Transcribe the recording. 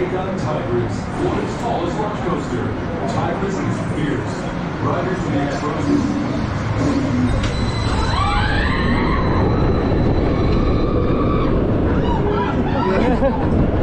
take on Tigris, Florida's tallest launch coaster. Tigris is fierce. Riders to be exposed.